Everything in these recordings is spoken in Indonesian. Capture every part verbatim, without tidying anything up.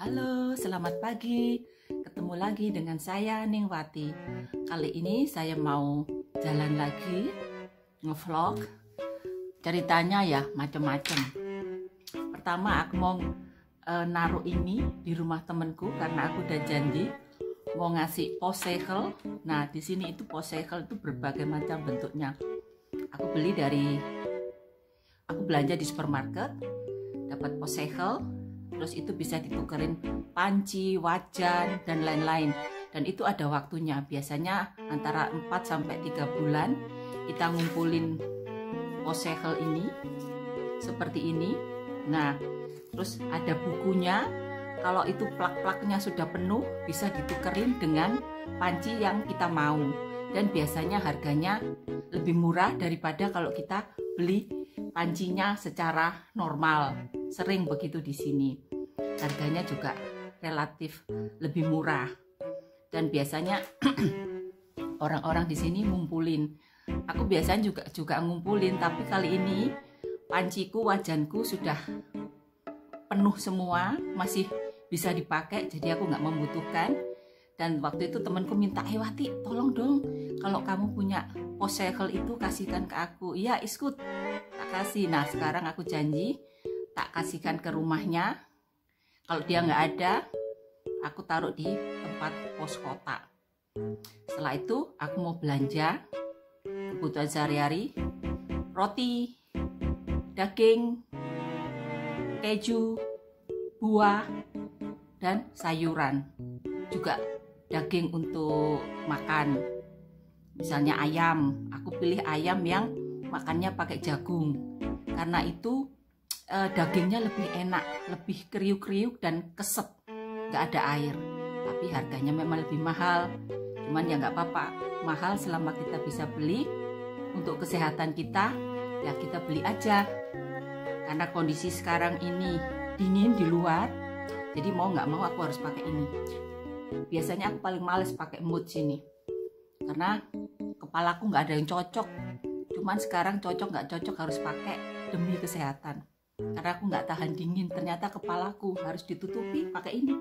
Halo, selamat pagi. Ketemu lagi dengan saya Ningwati. Kali ini saya mau jalan lagi, ngevlog. Ceritanya ya macam-macam. Pertama aku mau e, naruh ini di rumah temenku karena aku udah janji mau ngasih posehel. Nah, di sini itu posehel itu berbagai macam bentuknya. Aku beli dari aku belanja di supermarket, dapat posehel. Terus itu bisa ditukerin panci, wajan, dan lain-lain. Dan itu ada waktunya, biasanya antara empat sampai tiga bulan kita ngumpulin posehel ini seperti ini. Nah, terus ada bukunya. Kalau itu plak-plaknya sudah penuh, bisa ditukerin dengan panci yang kita mau. Dan biasanya harganya lebih murah daripada kalau kita beli pancinya secara normal. Sering begitu di sini. Harganya juga relatif lebih murah. Dan biasanya orang-orang di sini ngumpulin. Aku biasanya juga juga ngumpulin, tapi kali ini panciku, wajanku sudah penuh semua, masih bisa dipakai, jadi aku nggak membutuhkan. Dan waktu itu temanku minta, "Eh Wati, tolong dong, kalau kamu punya posehel itu kasihkan ke aku." "Iya, iskut, tak kasih." Nah, sekarang aku janji tak kasihkan ke rumahnya. Kalau dia nggak ada, aku taruh di tempat pos kota. Setelah itu aku mau belanja kebutuhan sehari-hari, roti, daging, keju, buah, dan sayuran. Juga daging untuk makan. Misalnya ayam, aku pilih ayam yang makannya pakai jagung. Karena itu eh, dagingnya lebih enak, lebih kriuk-kriuk dan keset, nggak ada air. Tapi harganya memang lebih mahal. Cuman ya nggak apa-apa, mahal selama kita bisa beli untuk kesehatan kita, ya kita beli aja. Karena kondisi sekarang ini dingin di luar, jadi mau nggak mau aku harus pakai ini. Biasanya aku paling males pakai mood sini, karena kepalaku nggak ada yang cocok. Cuman sekarang cocok nggak cocok harus pakai demi kesehatan. Karena aku nggak tahan dingin, ternyata kepalaku harus ditutupi pakai ini.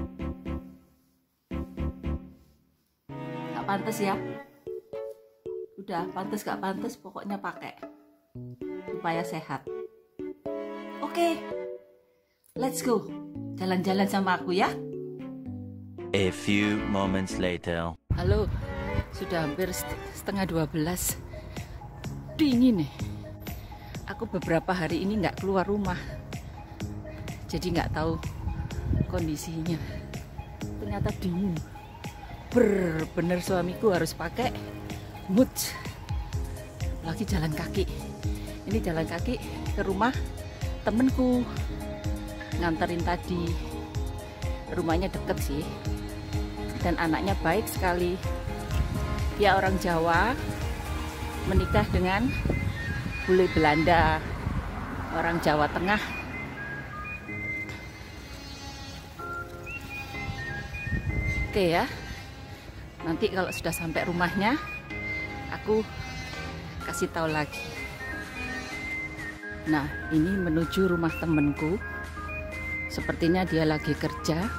Nggak pantas ya? Udah pantas nggak pantas, pokoknya pakai supaya sehat. Oke, let's go. Jalan-jalan sama aku ya. A few moments later. Halo, sudah hampir setengah dua belas. Dingin nih. Aku beberapa hari ini nggak keluar rumah, jadi nggak tahu kondisinya. Ternyata dingin. Bener-bener suamiku harus pakai mood. Lagi jalan kaki. Ini jalan kaki ke rumah temenku. Nganterin tadi. Rumahnya deket sih. Dan anaknya baik sekali. Dia orang Jawa, menikah dengan bule Belanda, orang Jawa Tengah. Oke ya, nanti kalau sudah sampai rumahnya, aku kasih tahu lagi. Nah, ini menuju rumah temenku. Sepertinya dia lagi kerja.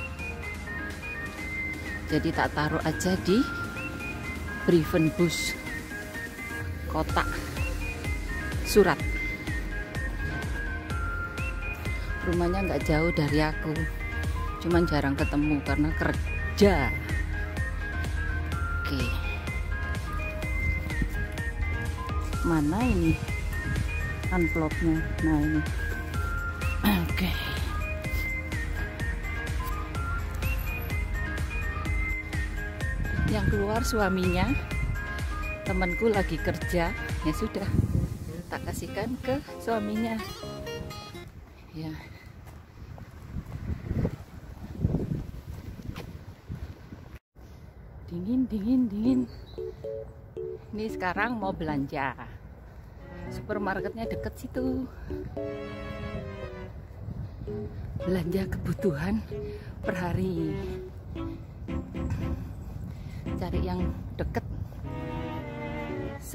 Jadi tak taruh aja di Brievenbus kotak surat. Rumahnya nggak jauh dari aku, cuman jarang ketemu karena kerja. Oke, mana ini envelope-nya? Nah ini. Oke. Yang keluar suaminya, temanku lagi kerja, ya sudah tak kasihkan ke suaminya ya. Dingin, dingin, dingin. Ini sekarang mau belanja. Supermarketnya deket situ. Belanja kebutuhan per hari. Cari yang deket. So.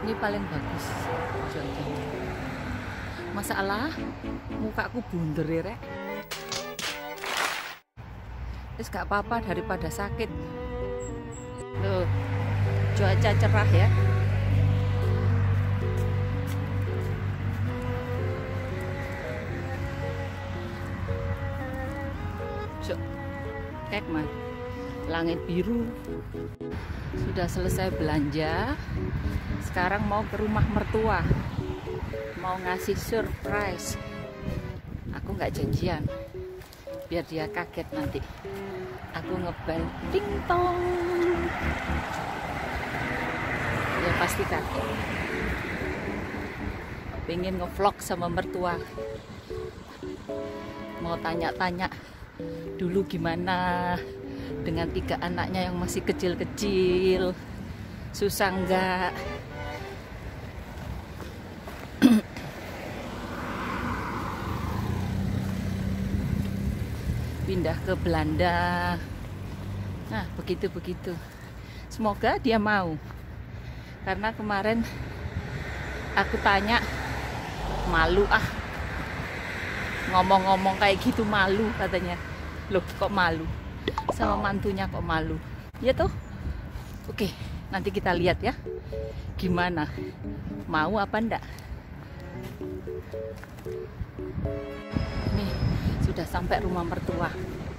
Ini paling bagus cuacanya. Masalah mukaku bunder ya, Rek. Terus gak apa-apa daripada sakit. Loh, cuaca cerah ya. Cuk, kek mah. Langit biru. Sudah selesai belanja. Sekarang mau ke rumah mertua. Mau ngasih surprise. Aku nggak janjian. Biar dia kaget nanti. Aku ngebel ting tong. Dia pasti kaget. Pengen ngevlog sama mertua. Mau tanya-tanya dulu gimana dengan tiga anaknya yang masih kecil-kecil. Susah enggak? Pindah ke Belanda. Nah, begitu-begitu. Semoga dia mau. Karena kemarin aku tanya, malu ah. Ngomong-ngomong kayak gitu malu katanya. Loh, kok malu? Sama mantunya kok malu? Ya toh? Oke, nanti kita lihat ya. Gimana? Mau apa enggak? Nih, sudah sampai rumah mertua.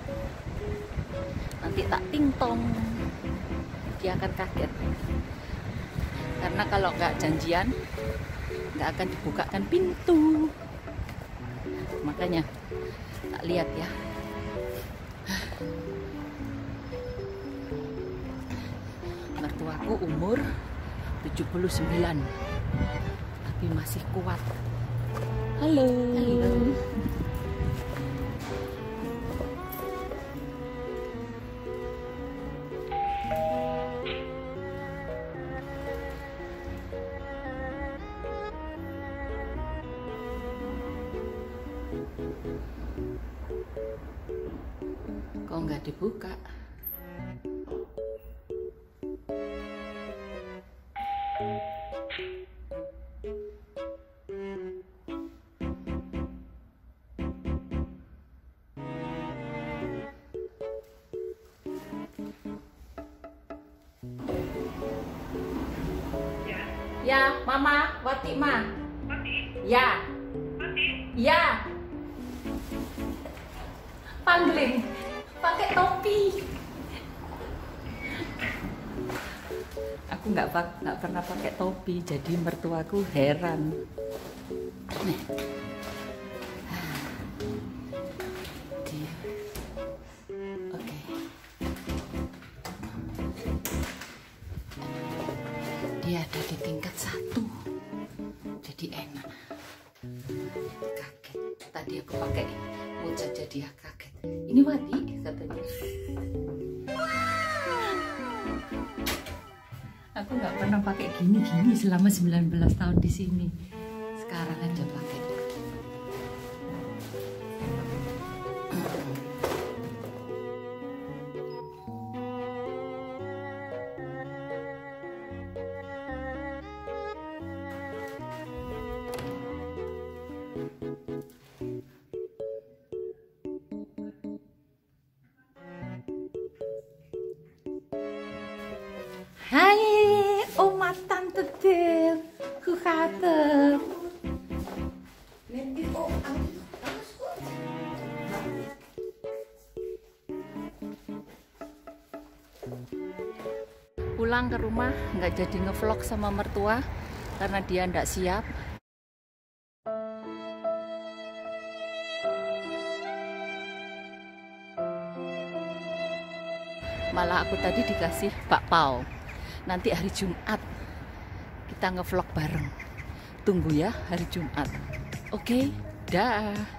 Nanti tak tingtong. Dia akan kaget. Karena kalau nggak janjian, nggak akan dibukakan pintu. Makanya tak lihat ya. Mertuaku umur tujuh puluh sembilan, tapi masih kuat. Halo. Halo. Kok nggak dibuka? Ya, Mama, Wati Ma. Wati? Ya. Wati? Ya. Panggling pakai topi. Aku nggak nggak pernah pakai topi, jadi mertuaku heran. Nih. Dia. Oke. Dia ada di tingkat satu, jadi enak. Kaget. Tadi aku pakai moja jadi dia kaget. Ini Wati katanya. Aku nggak pernah pakai gini-gini selama sembilan belas tahun di sini. Sekarang aja pakai. Hai, oma tante Del, hoe gaat het? Neem dit op, alles goed? Pulang ke rumah nggak jadi ngevlog sama mertua karena dia nggak siap. Malah aku tadi dikasih bakpao. Nanti hari Jumat kita ngevlog bareng. Tunggu ya hari Jumat. Oke, dah.